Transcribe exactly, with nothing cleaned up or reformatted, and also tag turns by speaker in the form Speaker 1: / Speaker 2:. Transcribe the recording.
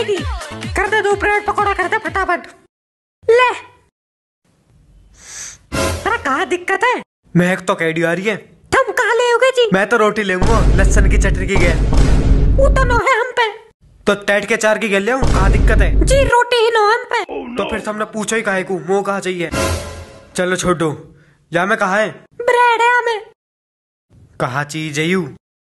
Speaker 1: जाएगी। कर दे दो ब्रेड पकौड़ा, कर दे फटाफट। ले अरे कहाँ दिक्कत है?
Speaker 2: महक तो कैडी आ रही है।
Speaker 1: तुम कहाँ ले होगे जी?
Speaker 2: मैं तो रोटी लेऊंगा लहसुन की चटनी की गया।
Speaker 1: वो तो नो है हम पे।
Speaker 2: तो टैट के चार की गल ले कहाँ दिक्कत है
Speaker 1: जी? रोटी ही नो हम पे।
Speaker 2: oh, no. तो फिर हमने पूछो ही काहे को मुँह कहाँ चाहिए। चलो छोटू या में कहा है?
Speaker 1: ब्रेड है हमें।
Speaker 2: कहा चीज है यू?